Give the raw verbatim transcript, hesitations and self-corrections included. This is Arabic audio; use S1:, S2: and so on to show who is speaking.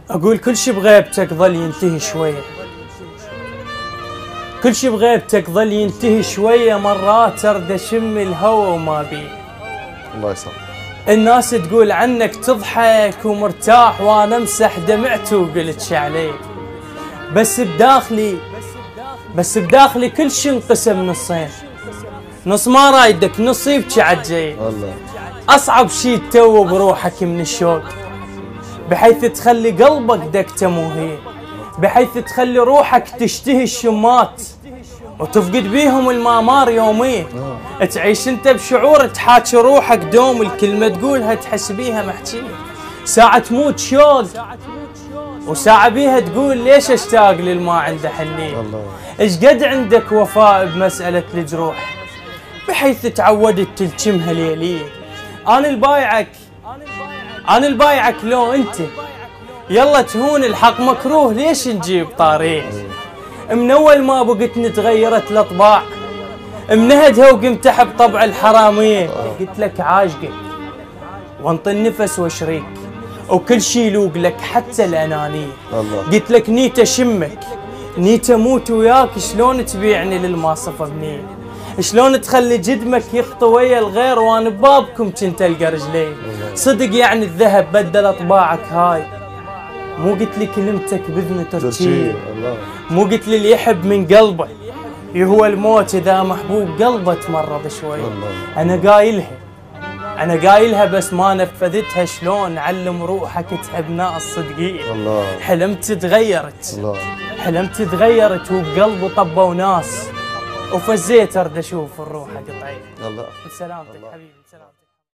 S1: اقول كل شي بغيبتك ظل ينتهي شويه، كل شي بغيبتك ظل ينتهي شويه، مرات ارد اشم الهوى وما بيه.
S2: الله يسلمك.
S1: الناس تقول عنك تضحك ومرتاح، وانا امسح دمعت وقلت عليه. بس بداخلي بس بداخلي كل شي انقسم نصين، نص ما رايدك نص يبكي عالجاي. اصعب شي تو بروحك من الشوق، بحيث تخلي قلبك دكته مو هي، بحيث تخلي روحك تشتهي الشمات وتفقد بيهم المامار يوميا. تعيش انت بشعور تحاكي روحك دوم، الكلمة تقولها تحس بيها محكية. ساعة تموت شوق وساعة بيها تقول ليش اشتاق للما عنده حنية. ايش قد عندك وفاء بمسألة الجروح، بحيث تعودت تلجمها ليلية. انا البايعك انا البايعك لو انت يلا تهون الحق مكروه، ليش نجيب طاريه؟ من اول ما بقتني تغيرت الاطباع، منهدها وقمت احب طبع الحراميه. قلت لك عاشقك وانطي النفس واشريك، وكل شي يلوق لك حتى الانانيه. قلت لك نيت اشمك نيت اموت وياك، شلون تبيعني للماصفه بنيه؟ شلون تخلي جدمك يخطو ويا الغير وانا ببابكم كنت القى رجلي؟ صدق يعني الذهب بدل اطباعك هاي؟ مو قلت لي كلمتك باذن تركيه؟ مو قلت لي اللي يحب من قلبه هو الموت اذا محبوب قلبه تمرض شوي؟ انا قايلها انا قايلها بس ما نفذتها. شلون علم روحك تحب ناس صدقين؟ حلمت تغيرت حلمت تغيرت وبقلبه طبوا ناس، وفزيت ارد اشوف الروح قطعي. الله بسلامتك حبيبي.